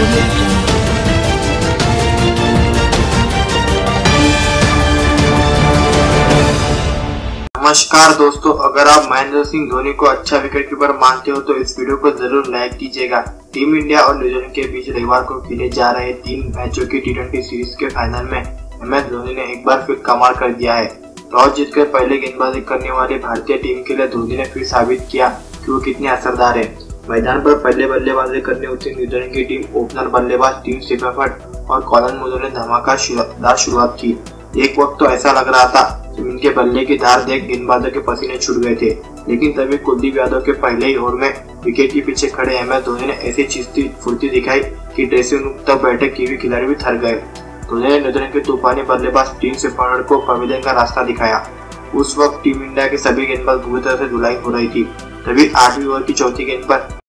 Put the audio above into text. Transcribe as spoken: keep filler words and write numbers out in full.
नमस्कार दोस्तों, अगर आप महेंद्र सिंह धोनी को अच्छा विकेट कीपर मानते हो तो इस वीडियो को जरूर लाइक कीजिएगा। टीम इंडिया और न्यूजीलैंड के बीच रविवार को खेले जा रहे तीन मैचों की टी ट्वेंटी सीरीज के फाइनल में एम एस धोनी ने एक बार फिर कमाल कर दिया है। टॉस जीतकर पहले गेंदबाजी करने वाली भारतीय टीम के लिए धोनी ने फिर साबित किया कि वो कितने असरदार है। मैदान पर पहले बल्लेबाजी करने उतरी न्यूजीलैंड की टीम ओपनर बल्लेबाज टीम सेफर्ट और कॉलिन मुनरो ने धमाकेदार शुरुआत की। एक वक्त तो ऐसा लग रहा था कि इनके बल्ले की धार देख गेंदबाजों के पसीने छूट गए थे, लेकिन तभी कुलदीप यादव के पहले ही ओवर में विकेट के पीछे खड़े एम एस धोनी ने ऐसी चीजती फुर्ती दिखाई कि ड्रेसिंग रूम तक बैठे कीवी खिलाड़ी भी थक गए। धोनी ने न्यूजीलैंड के तूफानी बल्लेबाज टीम सेफर्ट को पवेलियन का रास्ता दिखाया। उस वक्त टीम इंडिया के सभी गेंदबाज बुरी तरह से धुलाई हो रही थी। तभी आठवीं ओवर की चौथी गेंद पर